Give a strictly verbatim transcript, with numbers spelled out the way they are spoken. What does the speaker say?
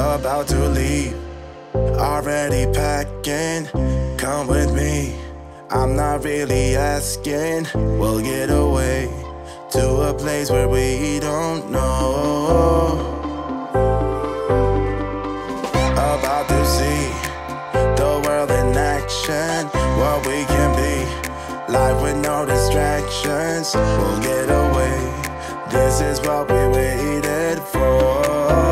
about to leave, already packing. Come with me, I'm not really asking. We'll get away to a place where we don't know. About to see the world in action, what we can be, life with no distractions. We'll get away, this is what we waited for.